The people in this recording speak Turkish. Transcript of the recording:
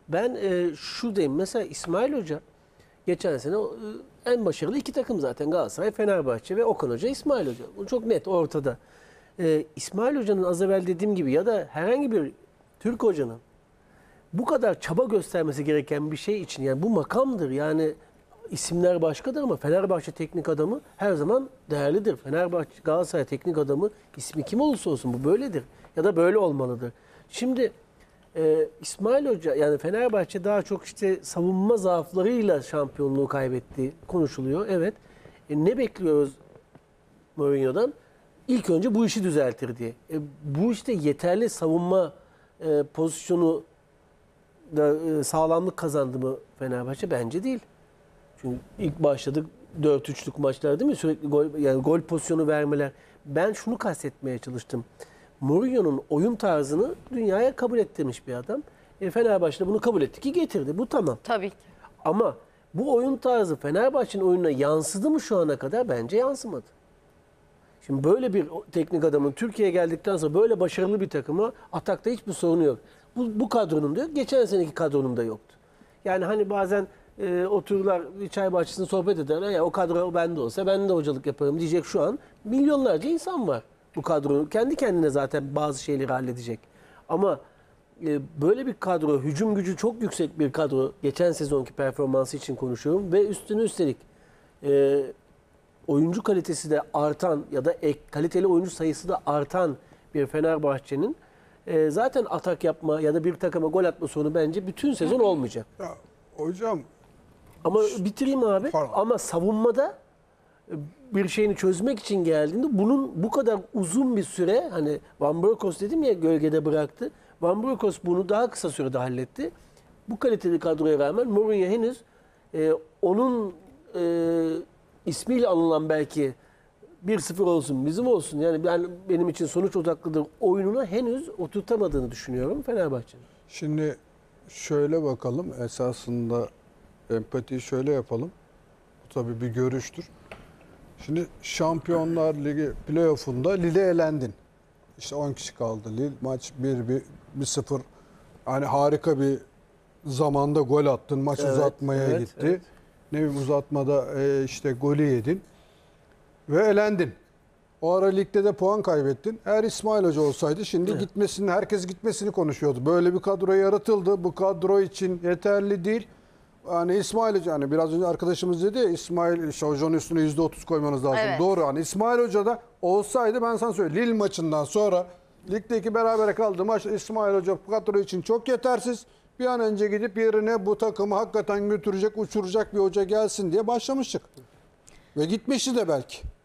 Ben şu diyeyim. Mesela İsmail Hoca geçen sene en başarılı iki takım zaten. Galatasaray, Fenerbahçe ve Okan Hoca, İsmail Hoca. Bu çok net ortada. İsmail Hoca'nın az evvel dediğim gibi ya da herhangi bir Türk hocanın bu kadar çaba göstermesi gereken bir şey için, yani bu makamdır. Yani isimler başkadır ama Fenerbahçe teknik adamı her zaman değerlidir. Fenerbahçe, Galatasaray teknik adamı ismi kim olursa olsun bu böyledir. Ya da böyle olmalıdır. Şimdi İsmail Hoca, yani Fenerbahçe daha çok işte savunma zaaflarıyla şampiyonluğu kaybettiği konuşuluyor. Evet. Ne bekliyoruz Mourinho'dan? İlk önce bu işi düzeltir diye. Bu işte yeterli savunma pozisyonu da sağlamlık kazandı mı Fenerbahçe? Bence değil. Çünkü ilk başladık 4-3'lük maçlar değil mi? Sürekli gol, yani gol pozisyonu vermeler. Ben şunu kastetmeye çalıştım. Mourinho'nun oyun tarzını dünyaya kabul ettirmiş bir adam. Fenerbahçe de bunu kabul etti ki getirdi. Bu tamam. Tabii ki. Ama bu oyun tarzı Fenerbahçe'nin oyununa yansıdı mı şu ana kadar? Bence yansımadı. Şimdi böyle bir teknik adamın Türkiye'ye geldikten sonra böyle başarılı bir takıma atakta hiçbir sorunu yok. Bu kadronun da yok. Geçen seneki kadronun da yoktu. Yani hani bazen otururlar bir çay bahçesinde sohbet ederler. Ya o kadro bende olsa ben de hocalık yaparım diyecek şu an. Milyonlarca insan var bu kadro. Kendi kendine zaten bazı şeyleri halledecek. Ama böyle bir kadro, hücum gücü çok yüksek bir kadro. Geçen sezonki performansı için konuşuyorum. Ve üstelik oyuncu kalitesi de artan ya da kaliteli oyuncu sayısı da artan bir Fenerbahçe'nin zaten atak yapma ya da bir takıma gol atma sorunu bence bütün sezon olmayacak. Ya, hocam Ama bitireyim abi. Pardon. Ama savunmada bir şeyini çözmek için geldiğinde bunun bu kadar uzun bir süre, hani Van Bronckhorst dedim ya, gölgede bıraktı. Van Bronckhorst bunu daha kısa sürede halletti. Bu kaliteli kadroya rağmen Mourinho henüz onun ismiyle anılan belki 1-0 olsun, bizim olsun. Yani benim için sonuç odaklıdır. Oyununa henüz oturtamadığını düşünüyorum Fenerbahçe'nin. şimdi şöyle bakalım, esasında empatiyi şöyle yapalım. Bu tabii bir görüştür. Şimdi Şampiyonlar Ligi playoff'unda Lille elendin. İşte 10 kişi kaldı. Lille maç 1-0. Hani harika bir zamanda gol attın. Maç uzatmaya gitti. Evet. Ne bileyim, uzatmada işte golü yedin. Ve elendin. O ara ligde de puan kaybettin. Eğer İsmail Hoca olsaydı şimdi gitmesini, herkes gitmesini konuşuyordu. Böyle bir kadro yaratıldı. Bu kadro için yeterli değil. Hani İsmail Hoca, hani biraz önce arkadaşımız dedi ya, İsmail Hoca'nın üstüne %30 koymanız lazım. Evet. Doğru. Hani İsmail Hoca da olsaydı, ben sana söyleyeyim, Lille maçından sonra ligdeki berabere kaldığı maç, İsmail Hoca bu kadro için çok yetersiz. Bir an önce gidip yerine bu takımı hakikaten götürecek, uçuracak bir hoca gelsin diye başlamıştık. Ve gitmişti de belki.